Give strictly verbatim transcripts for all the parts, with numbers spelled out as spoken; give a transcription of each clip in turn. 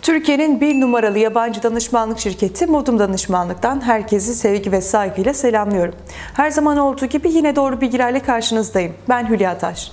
Türkiye'nin bir numaralı yabancı danışmanlık şirketi Modum Danışmanlık'tan herkesi sevgi ve saygıyla selamlıyorum. Her zaman olduğu gibi yine doğru bilgilerle karşınızdayım. Ben Hülya Taş.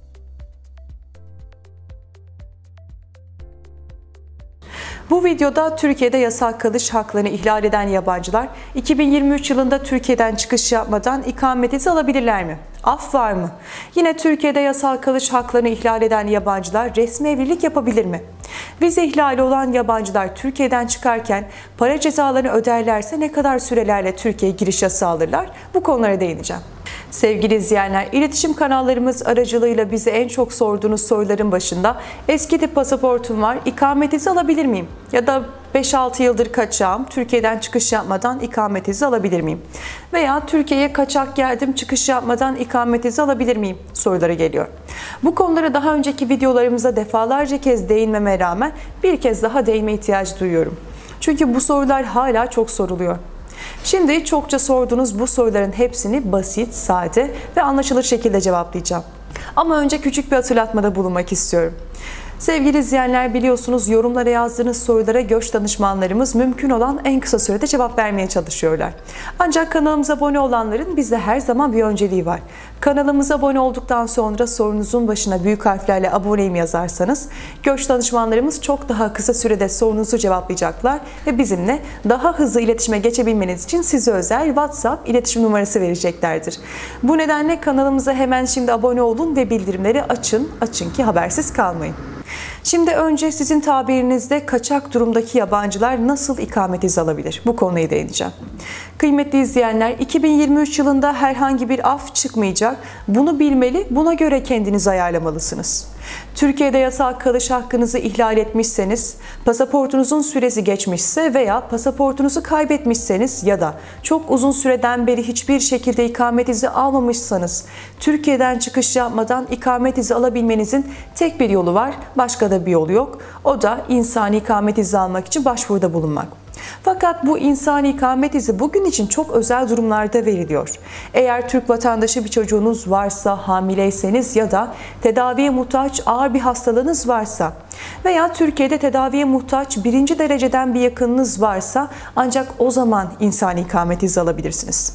Bu videoda Türkiye'de yasal kalış haklarını ihlal eden yabancılar iki bin yirmi üç yılında Türkiye'den çıkış yapmadan ikamet izni alabilirler mi? Af var mı? Yine Türkiye'de yasal kalış haklarını ihlal eden yabancılar resmi evlilik yapabilir mi? Vize ihlali olan yabancılar Türkiye'den çıkarken para cezalarını öderlerse ne kadar sürelerle Türkiye'ye giriş yasağı alırlar? Bu konulara değineceğim. Sevgili izleyenler, iletişim kanallarımız aracılığıyla bize en çok sorduğunuz soruların başında eski tip pasaportum var, ikamet izni alabilir miyim? Ya da beş altı yıldır kaçağım, Türkiye'den çıkış yapmadan ikamet izni alabilir miyim? Veya Türkiye'ye kaçak geldim, çıkış yapmadan ikamet izni alabilir miyim? Soruları geliyor. Bu konulara daha önceki videolarımızda defalarca kez değinmeme rağmen bir kez daha değinme ihtiyacı duyuyorum. Çünkü bu sorular hala çok soruluyor. Şimdi çokça sorduğunuz bu soruların hepsini basit, sade ve anlaşılır şekilde cevaplayacağım. Ama önce küçük bir hatırlatmada bulunmak istiyorum. Sevgili izleyenler, biliyorsunuz yorumlara yazdığınız sorulara göç danışmanlarımız mümkün olan en kısa sürede cevap vermeye çalışıyorlar. Ancak kanalımıza abone olanların bizde her zaman bir önceliği var. Kanalımıza abone olduktan sonra sorunuzun başına büyük harflerle aboneyim yazarsanız göç danışmanlarımız çok daha kısa sürede sorunuzu cevaplayacaklar ve bizimle daha hızlı iletişime geçebilmeniz için size özel WhatsApp iletişim numarası vereceklerdir. Bu nedenle kanalımıza hemen şimdi abone olun ve bildirimleri açın, açın ki habersiz kalmayın. Şimdi önce sizin tabirinizde kaçak durumdaki yabancılar nasıl ikamet izni alabilir? Bu konuya değineceğim. Kıymetli izleyenler, iki bin yirmi üç yılında herhangi bir af çıkmayacak. Bunu bilmeli, buna göre kendinizi ayarlamalısınız. Türkiye'de yasal kalış hakkınızı ihlal etmişseniz, pasaportunuzun süresi geçmişse veya pasaportunuzu kaybetmişseniz ya da çok uzun süreden beri hiçbir şekilde ikamet izni almamışsanız, Türkiye'den çıkış yapmadan ikamet izni alabilmenizin tek bir yolu var, başka da bir yolu yok. O da insani ikamet izni almak için başvuruda bulunmak. Fakat bu insani ikamet izni bugün için çok özel durumlarda veriliyor. Eğer Türk vatandaşı bir çocuğunuz varsa, hamileyseniz ya da tedaviye muhtaç ağır bir hastalığınız varsa veya Türkiye'de tedaviye muhtaç birinci dereceden bir yakınınız varsa ancak o zaman insani ikamet izni alabilirsiniz.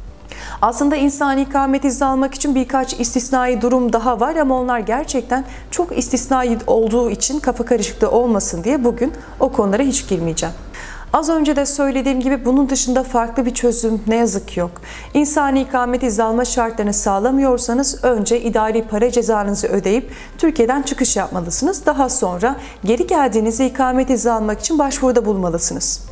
Aslında insani ikamet izni almak için birkaç istisnai durum daha var ama onlar gerçekten çok istisnai olduğu için kafa karışıklığı olmasın diye bugün o konulara hiç girmeyeceğim. Az önce de söylediğim gibi bunun dışında farklı bir çözüm ne yazık ki yok. İnsani ikamet izni alma şartlarını sağlamıyorsanız önce idari para cezanızı ödeyip Türkiye'den çıkış yapmalısınız. Daha sonra geri geldiğinizde ikamet izni almak için başvuruda bulunmalısınız.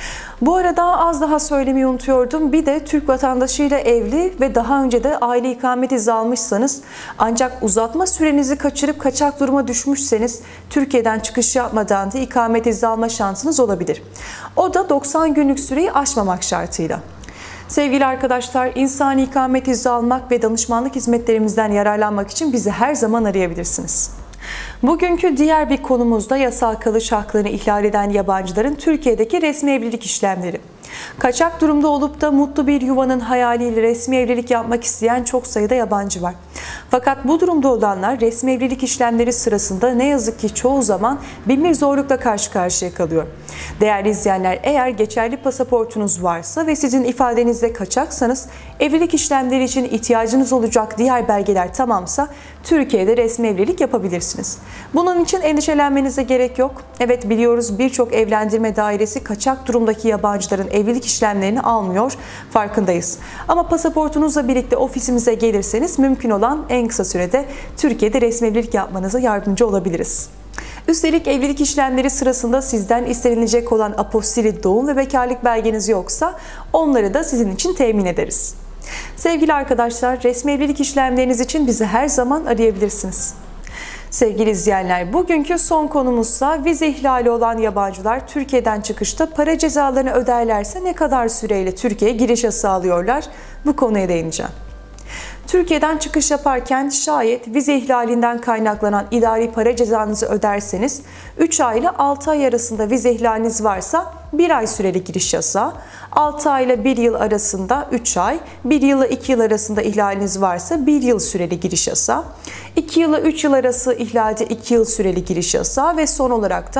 Bu arada az daha söylemeyi unutuyordum. Bir de Türk vatandaşıyla evli ve daha önce de aile ikamet izni almışsanız ancak uzatma sürenizi kaçırıp kaçak duruma düşmüşseniz Türkiye'den çıkış yapmadan da ikamet izni alma şansınız olabilir. O da doksan günlük süreyi aşmamak şartıyla. Sevgili arkadaşlar, insani ikamet izni almak ve danışmanlık hizmetlerimizden yararlanmak için bizi her zaman arayabilirsiniz. Bugünkü diğer bir konumuzda yasal kalış haklarını ihlal eden yabancıların Türkiye'deki resmi evlilik işlemleri. Kaçak durumda olup da mutlu bir yuvanın hayaliyle resmi evlilik yapmak isteyen çok sayıda yabancı var. Fakat bu durumda olanlar resmi evlilik işlemleri sırasında ne yazık ki çoğu zaman bin bir zorlukla karşı karşıya kalıyor. Değerli izleyenler, eğer geçerli pasaportunuz varsa ve sizin ifadenizde kaçaksanız evlilik işlemleri için ihtiyacınız olacak diğer belgeler tamamsa Türkiye'de resmi evlilik yapabilirsiniz. Bunun için endişelenmenize gerek yok. Evet, biliyoruz birçok evlendirme dairesi kaçak durumdaki yabancıların evlilik işlemlerini almıyor, farkındayız. Ama pasaportunuzla birlikte ofisimize gelirseniz mümkün olan en kısa sürede Türkiye'de resmi evlilik yapmanıza yardımcı olabiliriz. Üstelik evlilik işlemleri sırasında sizden istenilecek olan apostili doğum ve bekarlık belgeniz yoksa onları da sizin için temin ederiz. Sevgili arkadaşlar, resmi evlilik işlemleriniz için bizi her zaman arayabilirsiniz. Sevgili izleyenler, bugünkü son konumuzsa vize ihlali olan yabancılar Türkiye'den çıkışta para cezalarını öderlerse ne kadar süreyle Türkiye'ye giriş yasağı alıyorlar? Bu konuya değineceğim. Türkiye'den çıkış yaparken şayet vize ihlalinden kaynaklanan idari para cezanızı öderseniz üç ay ile altı ay arasında vize ihlaliniz varsa bir ay süreli giriş yasağı, altı ay ile bir yıl arasında üç ay, bir yıl ile iki yıl arasında ihlaliniz varsa bir yıl süreli giriş yasağı, iki yıl ile üç yıl arası ihlalde iki yıl süreli giriş yasağı ve son olarak da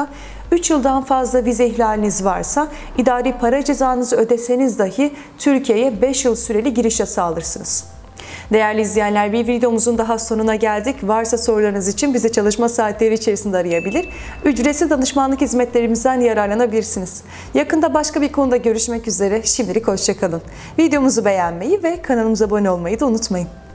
üç yıldan fazla vize ihlaliniz varsa idari para cezanızı ödeseniz dahi Türkiye'ye beş yıl süreli giriş yasağı alırsınız. Değerli izleyenler, bir videomuzun daha sonuna geldik. Varsa sorularınız için bizi çalışma saatleri içerisinde arayabilir. Ücretsiz danışmanlık hizmetlerimizden yararlanabilirsiniz. Yakında başka bir konuda görüşmek üzere. Şimdilik hoşça kalın. Videomuzu beğenmeyi ve kanalımıza abone olmayı da unutmayın.